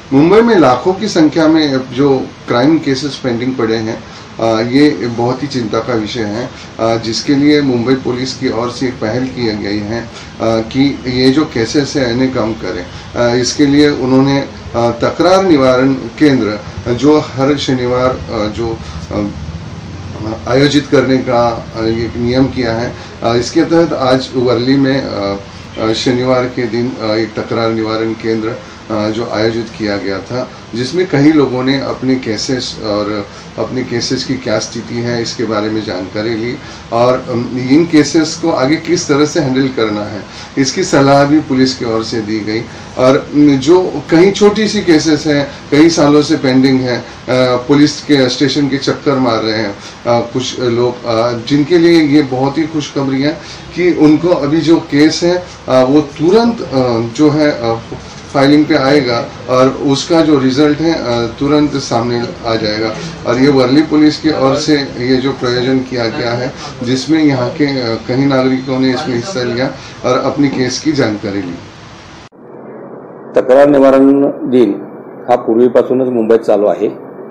मुंबई में लाखों की संख्या में जो क्राइम केसेस पेंडिंग पड़े हैं, ये बहुत ही चिंता का विषय है, जिसके लिए मुंबई पुलिस की ओर से एक पहल की गई है कि ये जो केसेस है इन्हें कम करें। इसके लिए उन्होंने तकरार निवारण केंद्र जो हर शनिवार जो आयोजित करने का एक नियम किया है। इसके तहत आज वर्ली में शनिवार के दिन एक तकरार निवारण केंद्र जो आयोजित किया गया था, जिसमें कई लोगों ने अपने केसेस और अपने केसेस की क्या स्थिति है इसके बारे में जानकारी ली और इन केसेस को आगे किस तरह से हैंडल करना है इसकी सलाह भी पुलिस की ओर से दी गई। और जो कई छोटी सी केसेस हैं, कई सालों से पेंडिंग है, पुलिस के स्टेशन के चक्कर मार रहे हैं कुछ लोग, जिनके लिए ये बहुत ही खुशखबरी है कि उनको अभी जो केस है वो तुरंत जो है फाइलिंग पे आएगा और उसका जो रिजल्ट है तुरंत सामने आ जाएगा। और ये वर्ली पुलिस की ओर से ये जो प्रयोजन किया गया है, जिसमें यहाँ के कई नागरिकों ने इसमें हिस्सा लिया और अपनी केस की जानकारी ली। तक्रार निवारण दिन हा पूर्वीपासूनच मुंबईत चालू आहे।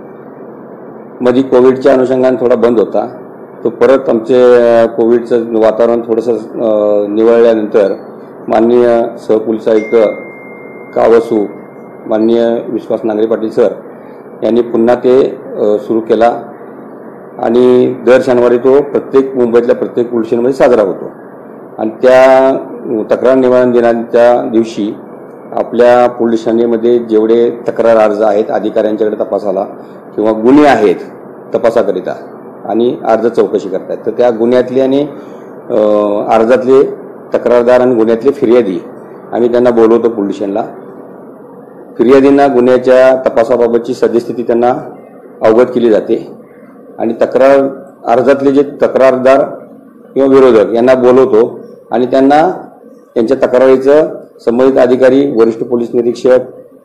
मध्ये कोविडच्या अनुषंगाने थोडा बंद होता, तो परत आमचे कोविडचं वातावरण थोडंसं निवळल्यानंतर माननीय सहपोलीस आयुक्त कावसू माननीय विश्वास नांगरे पाटील सर यांनी पुन्हा ते सुरू केला आणि दर शनिवारी तो प्रत्येक मुंबईतल्या प्रत्येक पोलीस स्टेशनमध्ये साजरा होतो। आणि त्या तक्रार निवारण दिनाच्या दिवशी आपल्या पोलीस ठाण्यामध्ये जेवढे तक्रार अर्ज आहेत अधिकाऱ्यांच्याकडे तपासाला किंवा गुन्हे आहेत तपासाकरिता आणि अर्ज चौकशी करतात, तर त्या गुन्ह्यातले आणि अर्जातले तक्रारदार आणि गुन्ह्यातले फिर्यादी आम्ही त्यांना बोलवतो पोलीस स्टेशनला। फिर्यादींना गुन्ह्याच्या तपासाबाबतची सद्यस्थिती त्यांना अवगत केली जाते आणि तक्रार अर्जातले जे तक्रारदार किंवा विरोधक यांना बोलवतो आणि त्यांना त्यांच्या तक्रारीचं संबंधित अधिकारी, वरिष्ठ पोलीस निरीक्षक,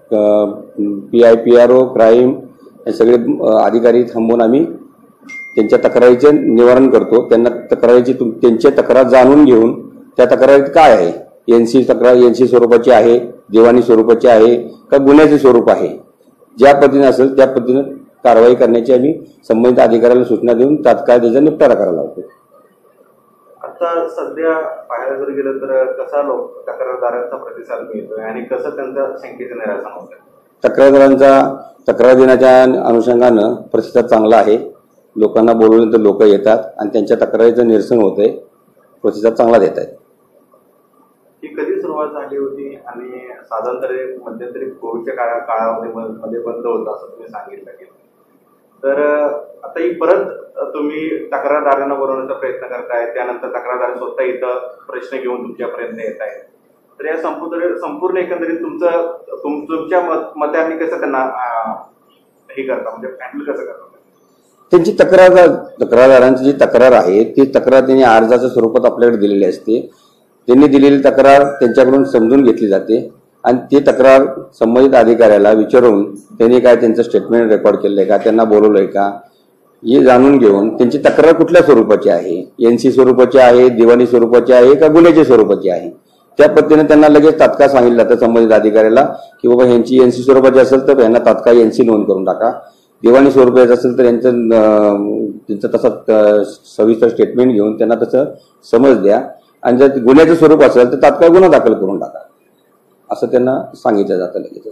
PI, PRO, क्राईम हे सगळे अधिकारी थांबवून आम्ही त्यांच्या तक्रारीचे निवारण करतो। त्यांना तक्रारीची त्यांची तक्रार जाणून घेऊन त्या तक्रारीत काय आहे, NC तक्रार NC स्वरूपाची आहे, दिवाणी स्वरूपाची आहे का गुन्ह्याचे स्वरूप आहे, ज्या पद्धतीने असेल त्या पद्धतीने कारवाई करण्याची आम्ही संबंधित अधिकाऱ्याला सूचना देऊन तात्काळ त्याचा निपटारा करायला लावतो। आता सध्या पाहायला जर गेलं तर कसा लोक तक्रारदारांचा प्रतिसाद मिळतोय आणि कसं त्यांच्या शंकेचं निरासन होतंय? तक्रारदारांचा तक्रार दिनाच्या अनुषंगानं प्रतिसाद चांगला आहे। लोकांना बोलवल्यानंतर लोक येतात आणि त्यांच्या तक्रारीचं निरसन होतंय, प्रतिसाद चांगला देत आहेत। ही कधी सुरुवात झाली होती आणि साधारणतः मध्यंतरी कोविडच्या काळामध्ये बंद होतं असं तुम्ही सांगितलं की, तर आता ही परत तुम्ही तक्रारदारांना बोलवण्याचा प्रयत्न करताय, त्यानंतर तक्रारदार स्वतः इथं प्रश्न घेऊन तुमच्यापर्यंत येत आहेत, तर या संपूर्ण एकंदरीत तुमच्या मतांनी कसं त्यांना हे करता, म्हणजे हँडल कसं करता? त्यांची तक्रारदारांची जी तक्रार आहे ती तक्रार त्यांनी अर्जाच्या स्वरूपात आपल्याकडे दिलेली असते। त्यांनी दिलेली तक्रार त्यांच्याकडून समजून घेतली जाते आणि ती तक्रार संबंधित अधिकाऱ्याला विचारून त्यांनी काय त्यांचं स्टेटमेंट रेकॉर्ड केलंय का, त्यांना बोलवलंय का, हे जाणून घेऊन त्यांची तक्रार कुठल्या स्वरूपाची आहे, NC स्वरूपाची आहे, दिवाणी स्वरूपाची आहे का गुन्ह्याच्या स्वरूपाची आहे, त्या पद्धतीने त्यांना लगेच तात्काळ सांगितलं जातं संबंधित अधिकाऱ्याला की बाबा यांची NC स्वरूपाची असेल तर यांना तात्काळ NC नोंद करून टाका, दिवाणी स्वरूपाचं असेल तर त्यांचं तसं सविस्तर स्टेटमेंट घेऊन त्यांना तसं समज द्या आणि जर गुन्ह्याचं स्वरूप असेल तर तात्काळ गुन्हा दाखल करून टाका, असं त्यांना सांगितलं जातं लगेच।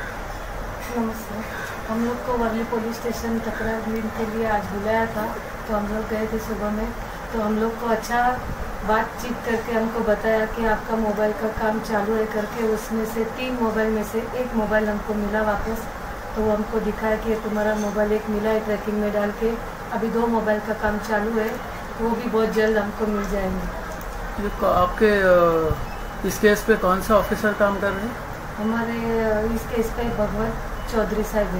नमस्कार, हम लोग को वर्ली पुलिस स्टेशन तकरार के लिए आज बुलाया था, तो हम लोग गए थे सुबह में। तो हम लोग को अच्छा बातचीत करके हमको बताया कि आपका मोबाइल का काम चालू है करके, उसमें से 3 मोबाइल में से 1 मोबाइल हमको मिला वापस। तो वो हमको दिखाया कि तुम्हारा मोबाइल एक मिला है ट्रैकिंग में डाल के, अभी 2 मोबाइल का काम चालू है, वो भी बहुत जल्द हमको मिल जाएंगे। आपके इस केस पे कौन सा ऑफिसर काम कर रहे हैं? हमारे इस केस पे भगवत चौधरी साहब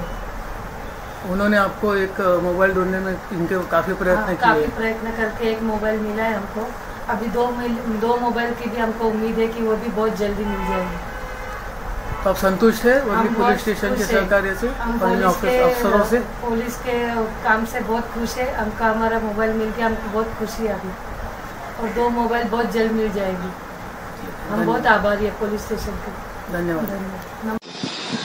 है। उन्होंने आपको एक मोबाइल ढूंढने में इनके काफ़ी प्रयत्न किए? काफ़ी प्रयत्न करके 1 मोबाइल मिला है हमको, अभी 2 मोबाइल की भी हमको उम्मीद है कि वो भी बहुत जल्दी मिल जाएगी। तो आप संतुष्ट है वर्ली पुलिस स्टेशन के सहकार्य से, अफसरों से? पुलिस के काम से बहुत खुश है, हमका हमारा मोबाइल मिल गया, हमको बहुत खुशी है अभी, और 2 मोबाइल बहुत जल्द मिल जाएगी। हम बहुत आभारी है पुलिस स्टेशन के। धन्यवाद।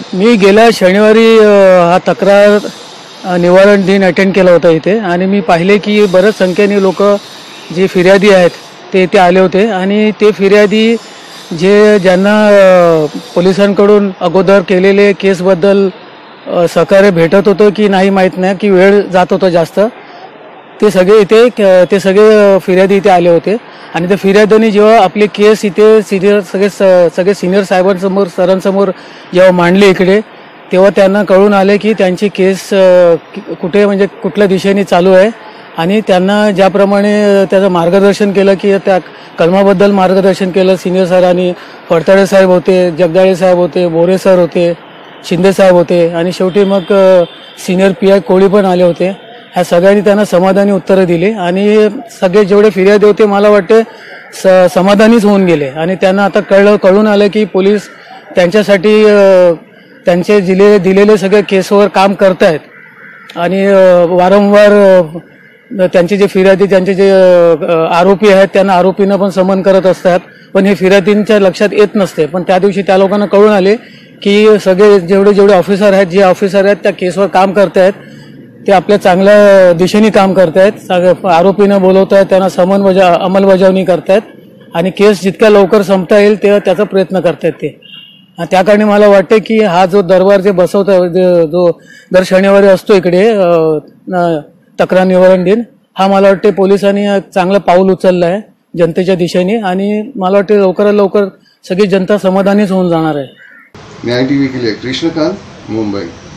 मी गेल्या शनिवारी हा तक्रार निवारण दिन अटेंड केला होता इथे आणि मी पाहिले की बऱ्याच संख्येने लोक जे फिर्यादी आहेत ते इथे आले होते आणि ते फिर्यादी ज्यांना पोलिसांकडून अगोदर केलेले केसबद्दल सहकार्य भेटत होतं की नाही माहीत नाही की वेळ जात होता जास्त, ते सगळे फिर्यादी इथे आले होते आणि त्या फिर्याद्यांनी जेव्हा आपली केस इथे सगळे सिनियर साहेबांसमोर सरांसमोर जेव्हा मांडली इकडे, तेव्हा त्यांना कळून आले की त्यांची केस कुठल्या दिशेने चालू आहे आणि त्यांना ज्याप्रमाणे त्याचं मार्गदर्शन केलं की त्या कलमाबद्दल मार्गदर्शन केलं सिनियर सरांनी, फडतरे साहेब होते, जगदाळे साहेब होते, बोरे सर होते, शिंदे साहेब होते आणि शेवटी मग सिनियर PI कोळी पण आले होते. ह्या सगळ्यांनी त्यांना समाधानी उत्तरं दिली आणि सगळे जेवढे फिर्यादी होते मला वाटते समाधानीच होऊन गेले आणि त्यांना आता कळून आलं की पोलीस त्यांच्यासाठी त्यांचे दिलेले सगळे केसवर काम करतायत आणि वारंवार त्यांचे जे फिर्यादी त्यांचे जे आरोपी आहेत त्यांना आरोपींना पण समन करत असतात, पण हे फिर्यादींच्या लक्षात येत नसते. पण त्या दिवशी त्या लोकांना कळून आले की सगळे जेवढे ऑफिसर आहेत, जे ऑफिसर आहेत त्या केसवर काम करतायत ते आपल्या चांगल्या दिशेने काम करतायत, आरोपींना बोलवतायत, त्यांना समन अंमलबजावणी करतायत आणि केस जितक्या लवकर संपता येईल त्याचा प्रयत्न करतायत ते. त्या कारणी मला वाटते की हा जो दरबार जे बसवतो, जो दर शनिवारी असतो इकडे तक्रार निवारण दिन, हा मला वाटते पोलिसांनी चांगलं पाऊल उचललं आहे जनतेच्या दिशेने आणि मला वाटते लवकरात लवकर सगळी जनता समाधानीच होऊन जाणार आहे. न्याय TV के लिए कृष्णकांत, मुंबई.